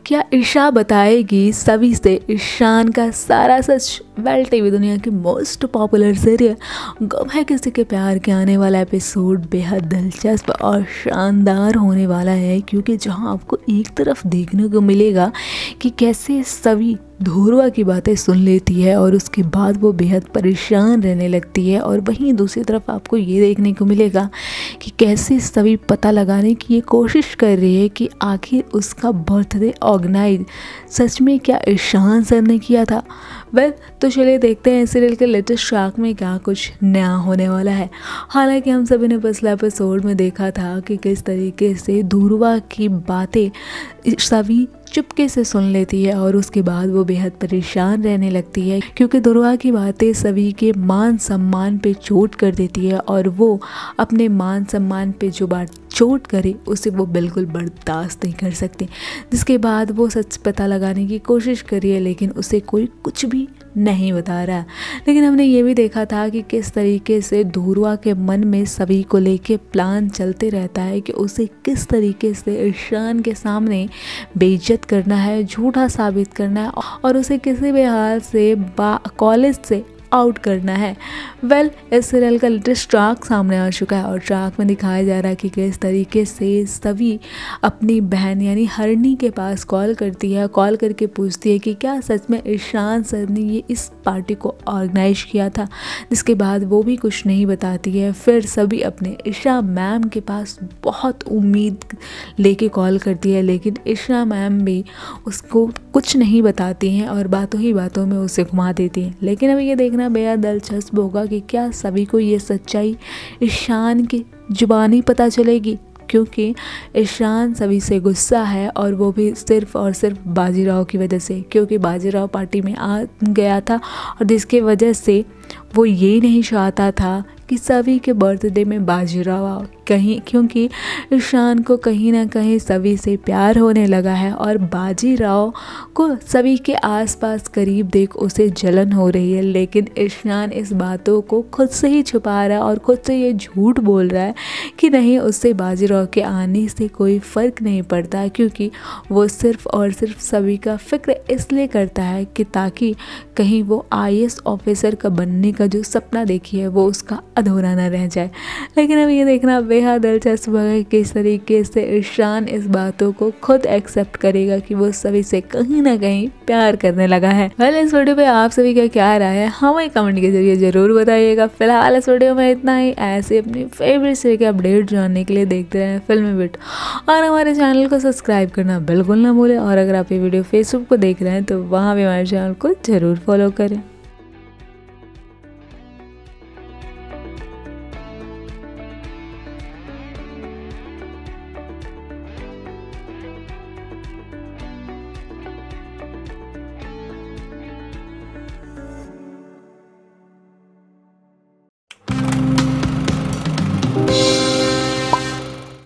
क्या ईशा बताएगी सभी से ईशान का सारा सच? वेल, टीवी दुनिया की मोस्ट पॉपुलर सीरियल गुम है किसी के प्यार के आने वाला एपिसोड बेहद दिलचस्प और शानदार होने वाला है, क्योंकि जहां आपको एक तरफ देखने को मिलेगा कि कैसे सभी ध्रुवा की बातें सुन लेती है और उसके बाद वो बेहद परेशान रहने लगती है, और वहीं दूसरी तरफ आपको ये देखने को मिलेगा कि कैसे सभी पता लगाने की ये कोशिश कर रही है कि आखिर उसका बर्थडे ऑर्गेनाइज सच में क्या ईशान सर ने किया था। वेल, तो चलिए देखते हैं सीरियल के लेटेस्ट ट्रैक में क्या कुछ नया होने वाला है। हालांकि हम सभी ने पिछले एपिसोड में देखा था कि किस तरीके से ध्रुवा की बातें सभी चुपके से सुन लेती है और उसके बाद वो बेहद परेशान रहने लगती है, क्योंकि ध्रुवा की बातें सभी के मान सम्मान पे चोट कर देती है और वो अपने मान सम्मान पे जो बात चोट करे उसे वो बिल्कुल बर्दाश्त नहीं कर सकती। जिसके बाद वो सच पता लगाने की कोशिश करी है, लेकिन उसे कोई कुछ भी नहीं बता रहा। लेकिन हमने ये भी देखा था कि किस तरीके से ध्रुवा के मन में सभी को लेके प्लान चलते रहता है कि उसे किस तरीके से ईशान के सामने बेइज्जत करना है, झूठा साबित करना है और उसे किसी भी हाल से कॉलेज से आउट करना है। वेल, इस सीरियल का लेटेस्ट ट्रैक सामने आ चुका है और ट्रैक में दिखाया जा रहा है कि किस तरीके से सभी अपनी बहन यानी हरणी के पास कॉल करती है, कॉल करके पूछती है कि क्या सच में ईशान सर ने ये इस पार्टी को ऑर्गेनाइज किया था। जिसके बाद वो भी कुछ नहीं बताती है। फिर सभी अपने ईशा मैम के पास बहुत उम्मीद लेके कॉल करती है, लेकिन ईशा मैम भी उसको कुछ नहीं बताती हैं और बातों ही बातों में उसे घुमा देती हैं। लेकिन अभी ये देखना बेहद दिलचस्प होगा कि क्या सभी को ये सच्चाई ईशान की जुबानी पता चलेगी, क्योंकि ईशान सभी से गुस्सा है और वो भी सिर्फ और सिर्फ बाजीराव की वजह से, क्योंकि बाजीराव पार्टी में आ गया था और जिसके वजह से वो ये नहीं चाहता था कि सभी के बर्थडे में बाजीराव आओ, कहीं क्योंकि ईशान को कहीं ना कहीं सभी से प्यार होने लगा है और बाजीराव को सभी के आसपास करीब देख उसे जलन हो रही है। लेकिन ईशान इस बातों को खुद से ही छुपा रहा है और खुद से ये झूठ बोल रहा है कि नहीं, उससे बाजीराव के आने से कोई फ़र्क नहीं पड़ता, क्योंकि वो सिर्फ और सिर्फ सभी का फिक्र इसलिए करता है कि ताकि कहीं वो IAS ऑफिसर का बनने का जो सपना देखी है वो उसका अधूरा ना रह जाए। लेकिन अब ये देखना बेहद दिलचस्प है कि किस तरीके से ईशान इस बातों को खुद एक्सेप्ट करेगा कि वो सभी से कहीं ना कहीं प्यार करने लगा है। वेल, इस वीडियो पे आप सभी का क्या राय है हमें कमेंट के जरिए जरूर बताइएगा। फिलहाल इस वीडियो में इतना ही। ऐसे अपनी फेवरेट सीरियल के अपडेट जानने के लिए देखते रहें फिल्मी बिट और हमारे चैनल को सब्सक्राइब करना बिल्कुल ना भूलें। और अगर आप ये वीडियो फेसबुक पर देख रहे हैं तो वहाँ भी हमारे चैनल को जरूर फॉलो करें।